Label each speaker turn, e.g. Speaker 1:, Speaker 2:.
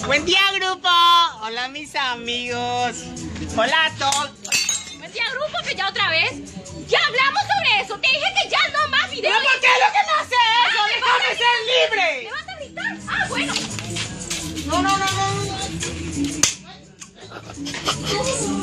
Speaker 1: Buen día, grupo. Hola, mis amigos. Hola a todos.
Speaker 2: Buen día, grupo, que ya otra vez. Ya hablamos sobre eso. Te dije que ya no más videos.
Speaker 1: ¿Pero por qué es lo que no hace eso? ¡Déjame ser libre!
Speaker 2: ¿Me vas a gritar? Ah, bueno.
Speaker 1: No.